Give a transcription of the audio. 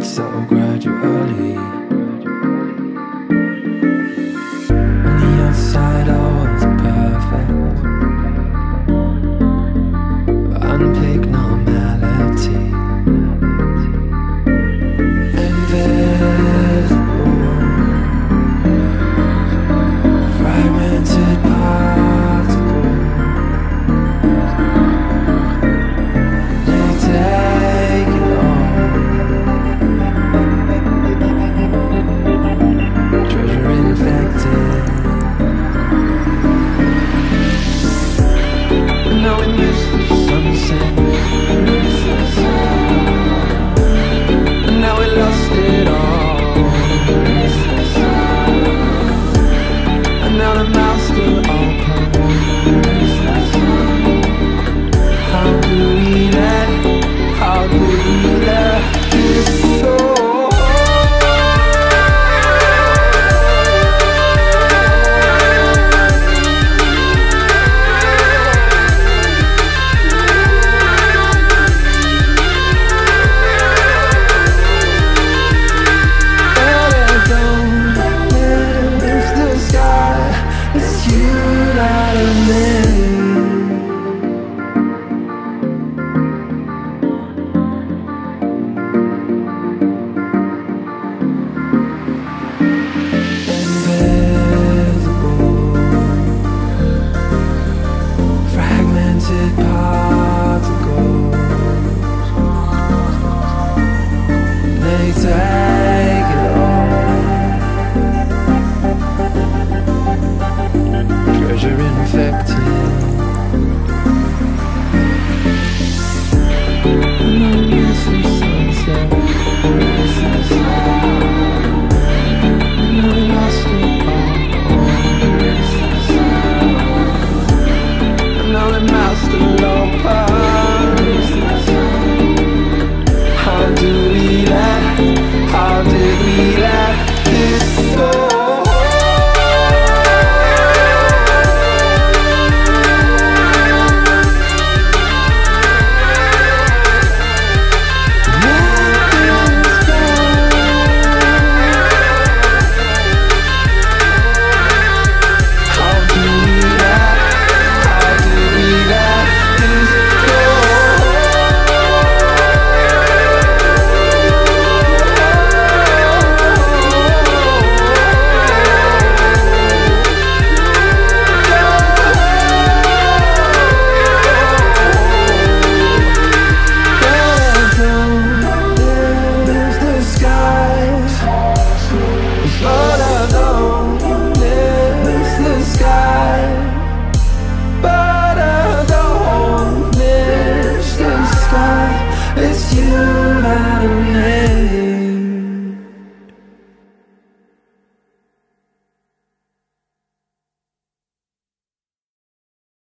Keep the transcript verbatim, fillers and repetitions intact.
so gradually. On the outside all was perfect, unpicked normality, invisible, fragmented particles. They take it all, treasure infected. And now we miss the sunset, and now we lost it all. And now the mouth's still open. How do we let, how do we let this go? Particles, they take it all, treasure infected. And now we miss the sunset, and now we lost it all. And now the master lover. How do we let, how did we let this go? It's you that